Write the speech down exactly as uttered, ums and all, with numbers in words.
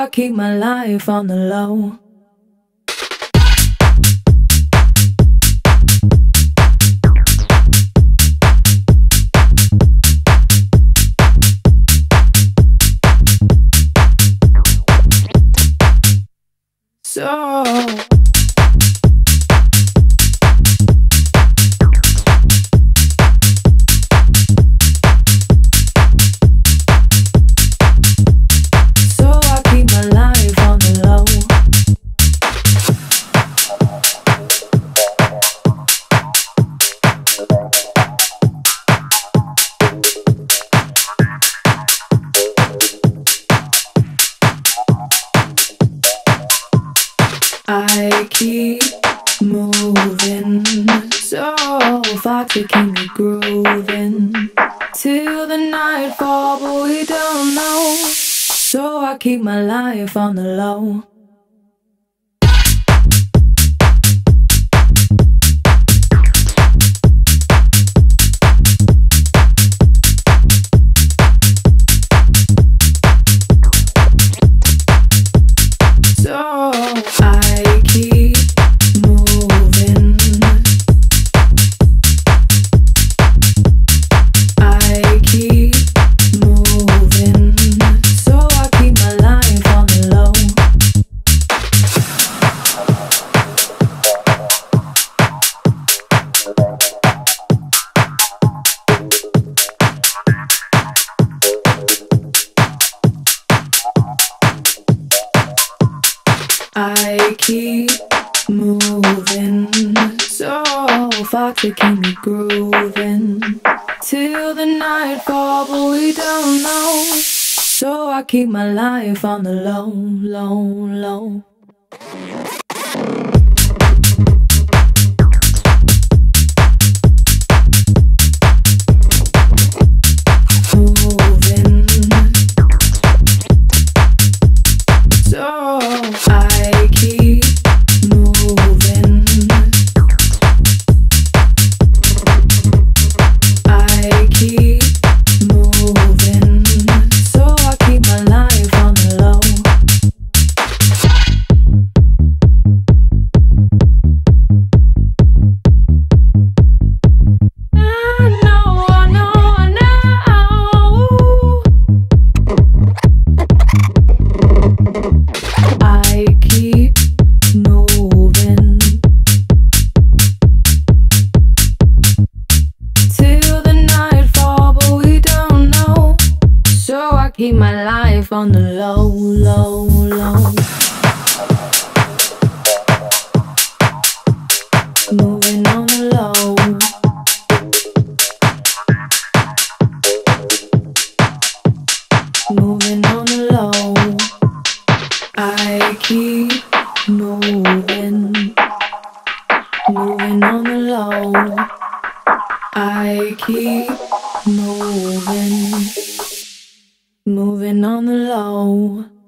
keep my life on the low. So I keep moving so far to keep me grooving till the nightfall, but we don't know. So I keep my life on the low. I keep moving so far to keep me grooving till the nightfall, but we don't know. So I keep my life on the low, low, low. Keep my life on the low, low, low. Moving on the low. Moving on the low. I keep moving. Moving on the low. I keep moving. Moving on the low.